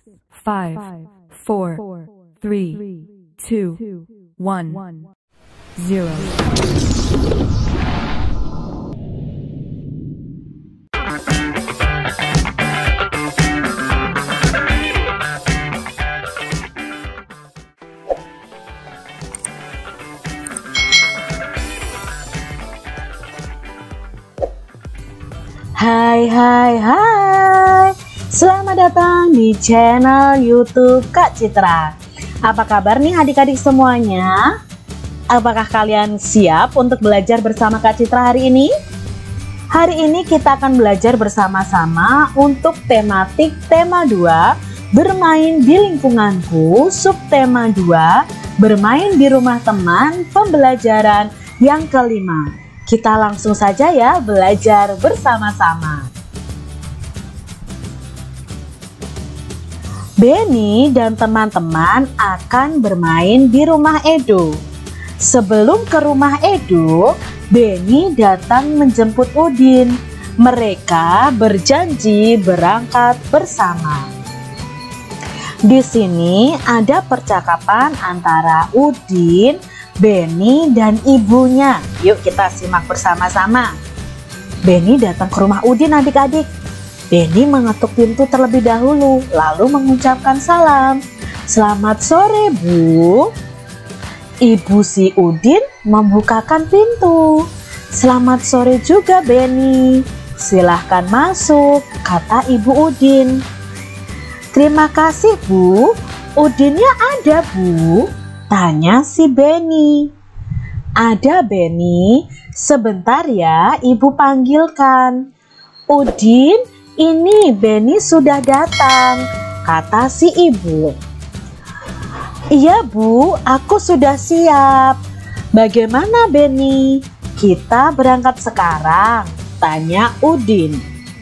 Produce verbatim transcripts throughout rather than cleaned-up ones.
five, four, three, two, one, zero. Hai hai hai, selamat datang di channel YouTube Kak Citra. Apa kabar nih adik-adik semuanya? Apakah kalian siap untuk belajar bersama Kak Citra hari ini? Hari ini kita akan belajar bersama-sama untuk tematik tema dua, bermain di lingkunganku, subtema dua, bermain di rumah teman, pembelajaran yang kelima. Kita langsung saja ya belajar bersama-sama. Benny dan teman-teman akan bermain di rumah Edo. Sebelum ke rumah Edo, Benny datang menjemput Udin. Mereka berjanji berangkat bersama. Di sini ada percakapan antara Udin, Benny dan ibunya. Yuk kita simak bersama-sama. Benny datang ke rumah Udin adik-adik. Benny mengetuk pintu terlebih dahulu, lalu mengucapkan salam. Selamat sore Bu. Ibu si Udin membukakan pintu. Selamat sore juga Benny. Silahkan masuk, kata Ibu Udin. Terima kasih Bu, Udinnya ada Bu, tanya si Benny. Ada Benny, sebentar ya ibu panggilkan. Udin, ini Benny sudah datang, kata si ibu. Iya Bu, aku sudah siap. Bagaimana Benny? Kita berangkat sekarang, tanya Udin.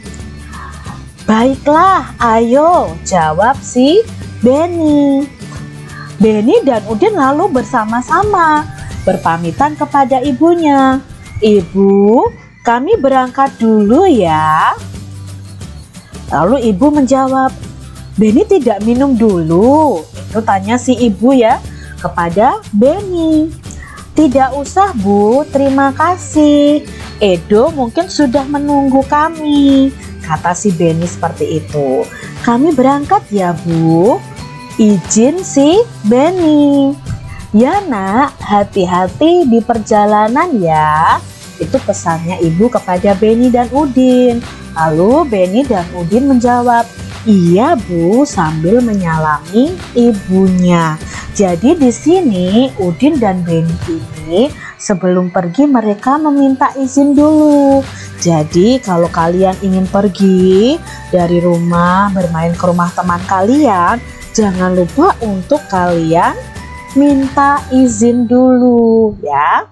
Baiklah, ayo, jawab si Benny. Benny dan Udin lalu bersama-sama berpamitan kepada ibunya. Ibu, kami berangkat dulu ya. Lalu ibu menjawab, Benny tidak minum dulu. Itu tanya si ibu ya kepada Benny. Tidak usah Bu, terima kasih. Edo mungkin sudah menunggu kami, kata si Benny seperti itu. Kami berangkat ya Bu. Izin si Benny. Ya nak, hati-hati di perjalanan ya. Itu pesannya ibu kepada Benny dan Udin. Lalu Benny dan Udin menjawab, iya Bu, sambil menyalami ibunya. Jadi di sini Udin dan Benny ini sebelum pergi mereka meminta izin dulu. Jadi kalau kalian ingin pergi dari rumah bermain ke rumah teman kalian, jangan lupa untuk kalian minta izin dulu ya.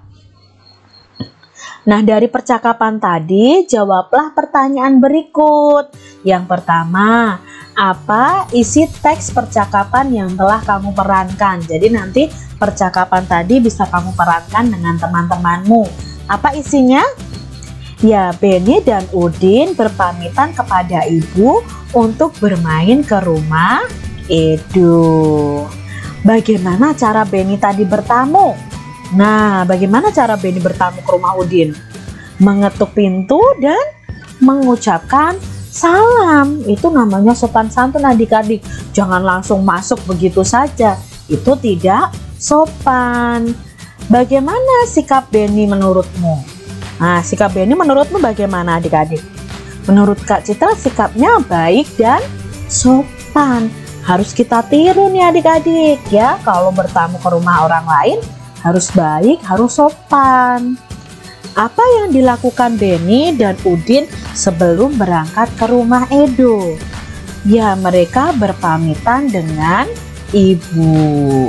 Nah, dari percakapan tadi jawablah pertanyaan berikut. Yang pertama, apa isi teks percakapan yang telah kamu perankan? Jadi nanti percakapan tadi bisa kamu perankan dengan teman-temanmu. Apa isinya? Ya, Benny dan Udin berpamitan kepada ibu untuk bermain ke rumah Edo. Bagaimana cara Benny tadi bertamu? Nah, bagaimana cara Benny bertamu ke rumah Udin? Mengetuk pintu dan mengucapkan salam. Itu namanya sopan santun adik-adik. Jangan langsung masuk begitu saja. Itu tidak sopan. Bagaimana sikap Benny menurutmu? Nah, sikap Benny menurutmu bagaimana adik-adik? Menurut Kak Citra sikapnya baik dan sopan. Harus kita tiru nih adik-adik ya. Kalau bertamu ke rumah orang lain harus baik, harus sopan. Apa yang dilakukan Benny dan Udin sebelum berangkat ke rumah Edo? Ya, mereka berpamitan dengan ibu.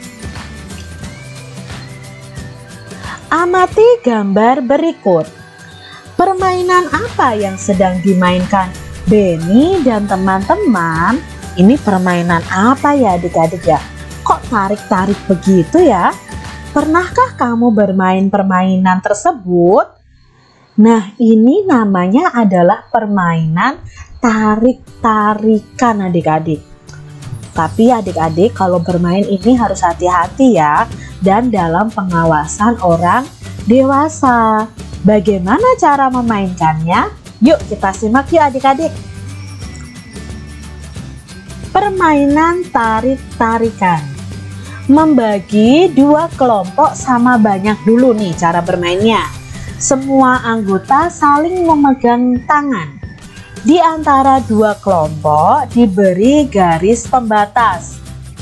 Amati gambar berikut. Permainan apa yang sedang dimainkan Benny dan teman-teman? Ini permainan apa ya adik-adik ya? Kok tarik-tarik begitu ya? Pernahkah kamu bermain permainan tersebut? Nah, ini namanya adalah permainan tarik-tarikan adik-adik. Tapi adik-adik kalau bermain ini harus hati-hati ya, dan dalam pengawasan orang dewasa. Bagaimana cara memainkannya? Yuk kita simak yuk adik-adik. Permainan tarik-tarikan. Membagi dua kelompok sama banyak dulu nih cara bermainnya. Semua anggota saling memegang tangan. Di antara dua kelompok diberi garis pembatas.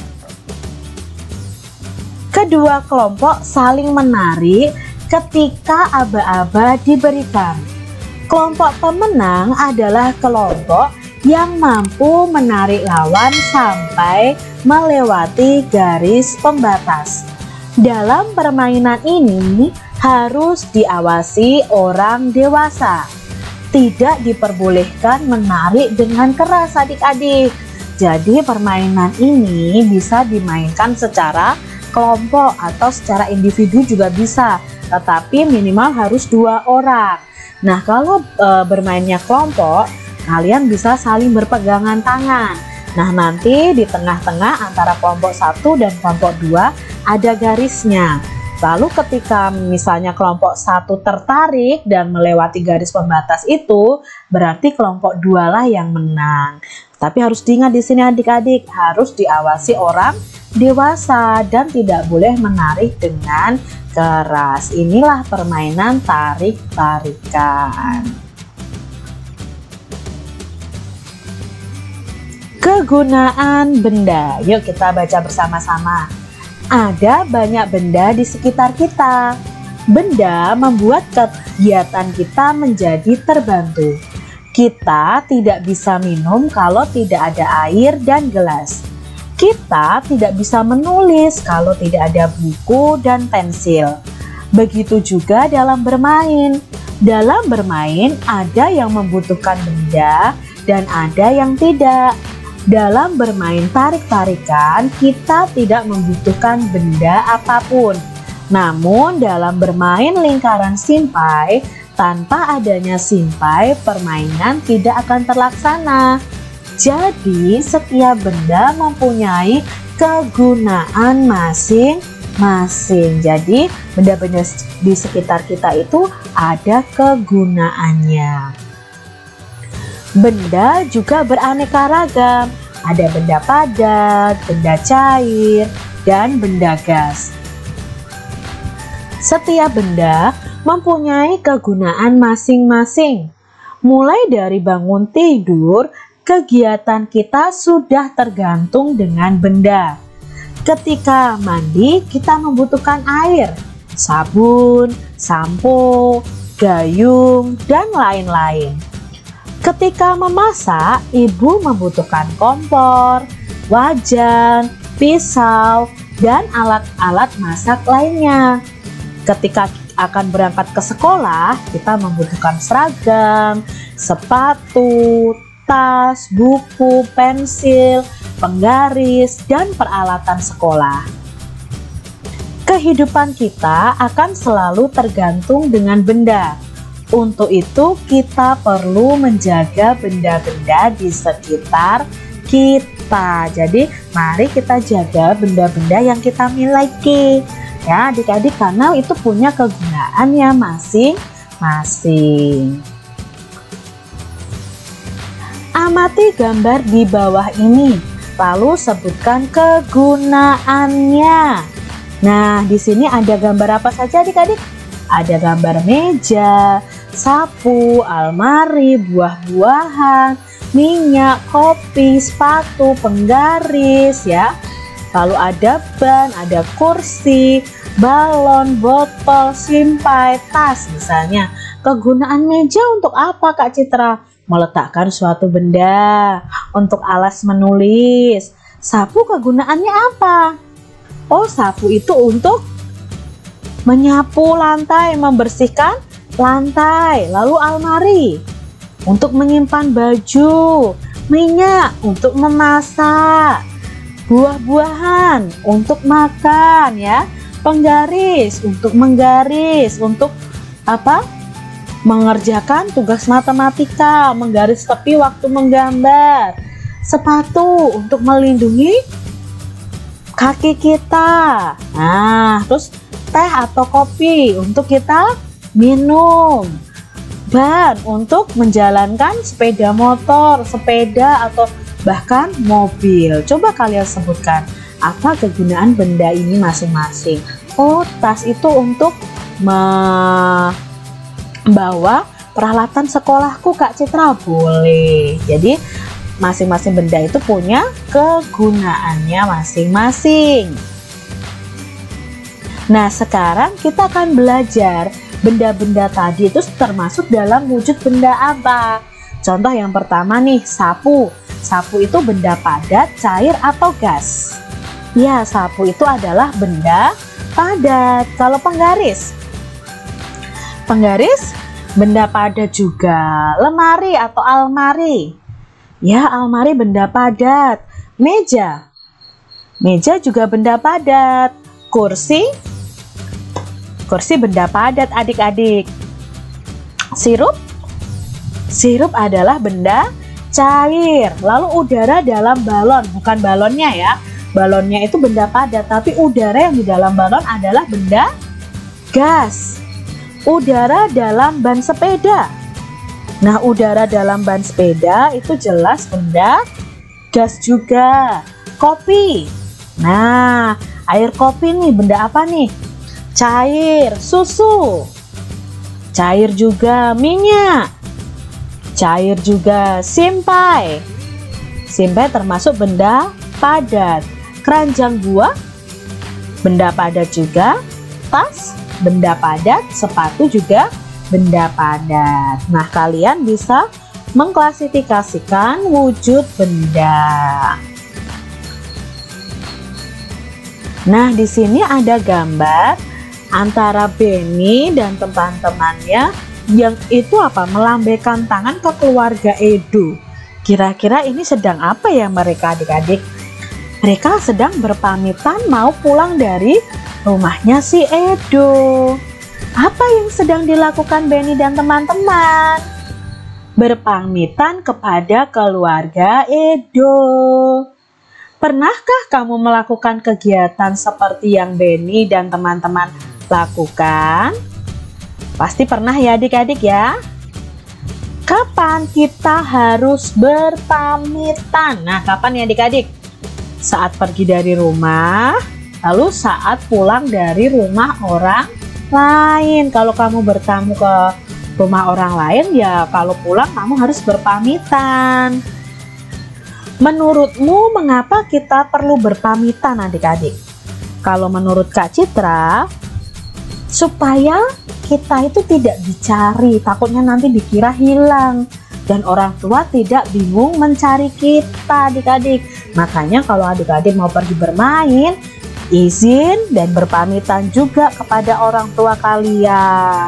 Kedua kelompok saling menarik ketika aba-aba diberikan. Kelompok pemenang adalah kelompok yang mampu menarik lawan sampai melewati garis pembatas. Dalam permainan ini harus diawasi orang dewasa. Tidak diperbolehkan menarik dengan keras adik-adik. Jadi permainan ini bisa dimainkan secara kelompok atau secara individu juga bisa, tetapi minimal harus dua orang. Nah kalau e, bermainnya kelompok, kalian bisa saling berpegangan tangan. Nah nanti di tengah-tengah antara kelompok satu dan kelompok dua ada garisnya. Lalu ketika misalnya kelompok satu tertarik dan melewati garis pembatas itu, berarti kelompok dua lah yang menang. Tapi harus diingat di sini adik-adik, harus diawasi orang dewasa dan tidak boleh menarik dengan keras. Inilah permainan tarik-tarikan. Kegunaan benda. Yuk kita baca bersama-sama. Ada banyak benda di sekitar kita. Benda membuat kegiatan kita menjadi terbantu. Kita tidak bisa minum kalau tidak ada air dan gelas. Kita tidak bisa menulis kalau tidak ada buku dan pensil. Begitu juga dalam bermain. Dalam bermain ada yang membutuhkan benda dan ada yang tidak. Dalam bermain tarik-tarikan, kita tidak membutuhkan benda apapun. Namun dalam bermain lingkaran simpai, tanpa adanya simpai, permainan tidak akan terlaksana. Jadi setiap benda mempunyai kegunaan masing-masing. Jadi benda-benda di sekitar kita itu ada kegunaannya. Benda juga beraneka ragam, ada benda padat, benda cair, dan benda gas. Setiap benda mempunyai kegunaan masing-masing. Mulai dari bangun tidur, kegiatan kita sudah tergantung dengan benda. Ketika mandi, kita membutuhkan air, sabun, sampo, gayung, dan lain-lain. Ketika memasak, ibu membutuhkan kompor, wajan, pisau, dan alat-alat masak lainnya. Ketika akan berangkat ke sekolah, kita membutuhkan seragam, sepatu, tas, buku, pensil, penggaris, dan peralatan sekolah. Kehidupan kita akan selalu tergantung dengan benda. Untuk itu kita perlu menjaga benda-benda di sekitar kita. Jadi mari kita jaga benda-benda yang kita miliki ya adik-adik, karena itu punya kegunaannya masing-masing. Amati gambar di bawah ini, lalu sebutkan kegunaannya. Nah di sini ada gambar apa saja adik-adik? Ada gambar meja, sapu, almari, buah-buahan, minyak, kopi, sepatu, penggaris ya. Lalu ada ban, ada kursi, balon, botol, simpai, tas misalnya. Kegunaan meja untuk apa Kak Citra? Meletakkan suatu benda, untuk alas menulis. Sapu kegunaannya apa? Oh, sapu itu untuk menyapu lantai, membersihkan lantai. Lalu almari untuk menyimpan baju, minyak untuk memasak, buah-buahan untuk makan ya, penggaris untuk menggaris, untuk apa? Mengerjakan tugas matematika, menggaris tepi waktu menggambar. sepatu untuk melindungi kaki kita. Nah, terus teh atau kopi untuk kita minum. Ban untuk menjalankan sepeda motor, sepeda atau bahkan mobil. Coba kalian sebutkan apa kegunaan benda ini masing-masing. Oh, tas itu untuk membawa peralatan sekolahku, Kak Citra. Boleh. Jadi masing-masing benda itu punya kegunaannya masing-masing. Nah, sekarang kita akan belajar benda-benda tadi itu termasuk dalam wujud benda apa. Contoh yang pertama nih, sapu. Sapu itu benda padat, cair atau gas? Ya, sapu itu adalah benda padat. Kalau penggaris? Penggaris benda padat juga. Lemari atau almari? Ya, almari benda padat. Meja? Meja juga benda padat. Kursi? Kursi benda padat adik-adik. Sirup? Sirup adalah benda cair. Lalu udara dalam balon, bukan balonnya ya. Balonnya itu benda padat, tapi udara yang di dalam balon adalah benda gas. Udara dalam ban sepeda. Nah, udara dalam ban sepeda itu jelas benda gas juga. Kopi. Nah, air kopi nih benda apa nih? Cair. Susu cair juga. Minyak cair juga. Simpai simpai termasuk benda padat. Keranjang buah benda padat juga. Tas benda padat. Sepatu juga benda padat. Nah, kalian bisa mengklasifikasikan wujud benda. Nah, di sini ada gambar antara Benny dan teman-temannya yang itu apa? Melambaikan tangan ke keluarga Edo. Kira-kira ini sedang apa ya mereka adik-adik? Mereka sedang berpamitan mau pulang dari rumahnya si Edo. Apa yang sedang dilakukan Benny dan teman-teman? Berpamitan kepada keluarga Edo. Pernahkah kamu melakukan kegiatan seperti yang Benny dan teman-teman lakukan? Pasti pernah ya adik-adik ya. Kapan kita harus berpamitan? Nah, kapan ya adik-adik? Saat pergi dari rumah, lalu saat pulang dari rumah orang lain. Kalau kamu bertamu ke rumah orang lain, ya kalau pulang kamu harus berpamitan. Menurutmu mengapa kita perlu berpamitan adik-adik? Kalau menurut Kak Citra, supaya kita itu tidak dicari, takutnya nanti dikira hilang dan orang tua tidak bingung mencari kita adik-adik. Makanya kalau adik-adik mau pergi bermain, izin dan berpamitan juga kepada orang tua kalian.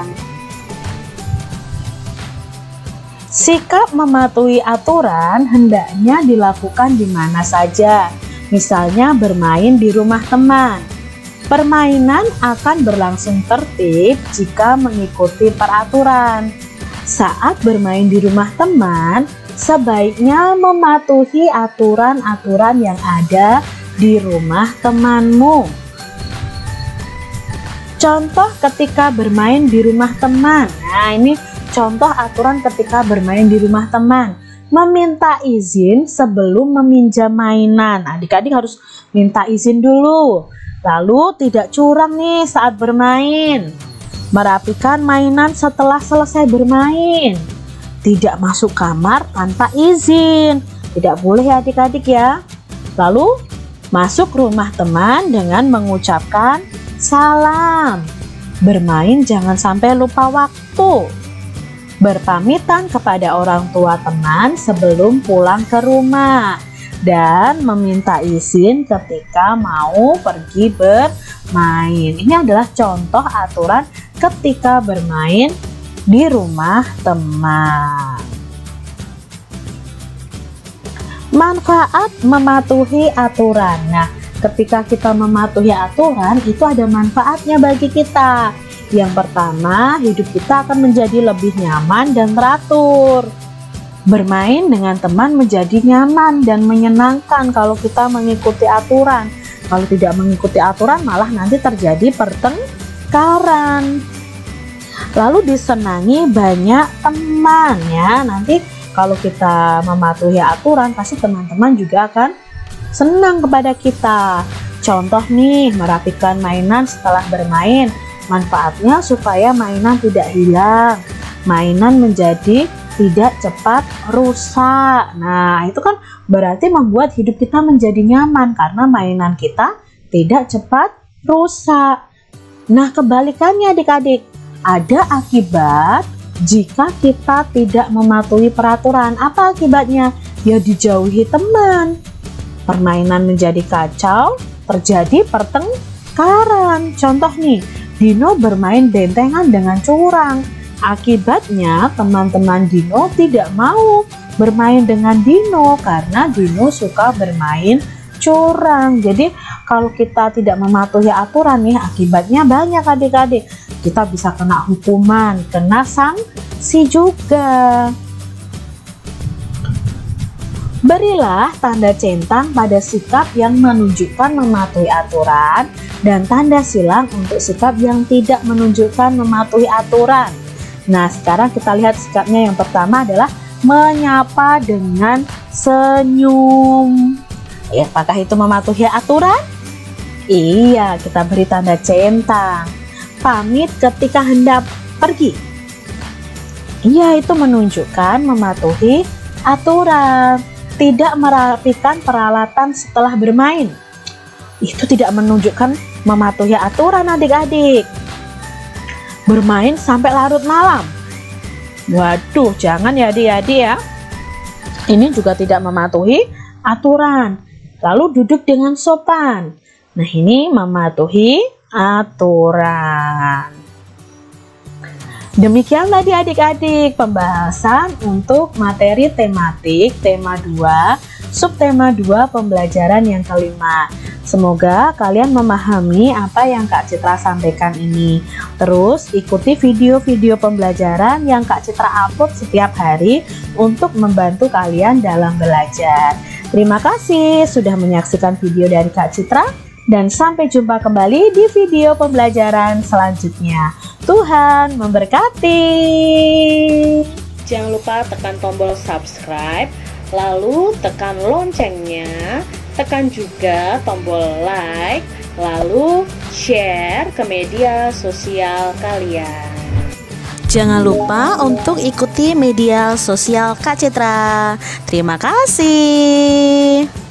Sikap mematuhi aturan hendaknya dilakukan di mana saja, misalnya bermain di rumah teman. Permainan akan berlangsung tertib jika mengikuti peraturan. Saat bermain di rumah teman, sebaiknya mematuhi aturan-aturan yang ada di rumah temanmu. Contoh ketika bermain di rumah teman. Nah, ini contoh aturan ketika bermain di rumah teman. Meminta izin sebelum meminjam mainan. Adik-adik harus minta izin dulu. Lalu tidak curang nih saat bermain. Merapikan mainan setelah selesai bermain. Tidak masuk kamar tanpa izin. Tidak boleh ya adik-adik ya. Lalu masuk rumah teman dengan mengucapkan salam. Bermain jangan sampai lupa waktu. Berpamitan kepada orang tua teman sebelum pulang ke rumah. Dan meminta izin ketika mau pergi bermain. Ini adalah contoh aturan ketika bermain di rumah teman. Manfaat mematuhi aturan. Nah, ketika kita mematuhi aturan itu ada manfaatnya bagi kita. Yang pertama, hidup kita akan menjadi lebih nyaman dan teratur. Bermain dengan teman menjadi nyaman dan menyenangkan kalau kita mengikuti aturan. Kalau tidak mengikuti aturan malah nanti terjadi pertengkaran. Lalu disenangi banyak teman ya. Nanti kalau kita mematuhi aturan pasti teman-teman juga akan senang kepada kita. Contoh nih, merapikan mainan setelah bermain. Manfaatnya supaya mainan tidak hilang, mainan menjadi tidak cepat rusak. Nah, itu kan berarti membuat hidup kita menjadi nyaman karena mainan kita tidak cepat rusak. Nah, kebalikannya adik-adik, ada akibat jika kita tidak mematuhi peraturan. Apa akibatnya? Ya dijauhi teman. Permainan menjadi kacau, terjadi pertengkaran. Contoh nih, Dino bermain bentengan dengan curang. Akibatnya teman-teman Dino tidak mau bermain dengan Dino karena Dino suka bermain curang. Jadi kalau kita tidak mematuhi aturan nih, akibatnya banyak adik-adik. Kita bisa kena hukuman, kena sanksi juga. Berilah tanda centang pada sikap yang menunjukkan mematuhi aturan dan tanda silang untuk sikap yang tidak menunjukkan mematuhi aturan. Nah, sekarang kita lihat sikapnya. Yang pertama adalah menyapa dengan senyum. Ya, apakah itu mematuhi aturan? Iya, kita beri tanda centang. Pamit ketika hendak pergi. Iya, itu menunjukkan mematuhi aturan. Tidak merapikan peralatan setelah bermain. Itu tidak menunjukkan mematuhi aturan adik-adik. Bermain sampai larut malam. Waduh, jangan ya adik-adik ya. Ini juga tidak mematuhi aturan. Lalu duduk dengan sopan. Nah, ini mematuhi aturan. Demikian tadi adik-adik pembahasan untuk materi tematik tema dua, subtema dua pembelajaran yang kelima. Semoga kalian memahami apa yang Kak Citra sampaikan ini. Terus ikuti video-video pembelajaran yang Kak Citra upload setiap hari untuk membantu kalian dalam belajar. Terima kasih sudah menyaksikan video dari Kak Citra dan sampai jumpa kembali di video pembelajaran selanjutnya. Tuhan memberkati. Jangan lupa tekan tombol subscribe, lalu tekan loncengnya, tekan juga tombol like, lalu share ke media sosial kalian. Jangan lupa untuk ikuti media sosial Kak Citra. Terima kasih.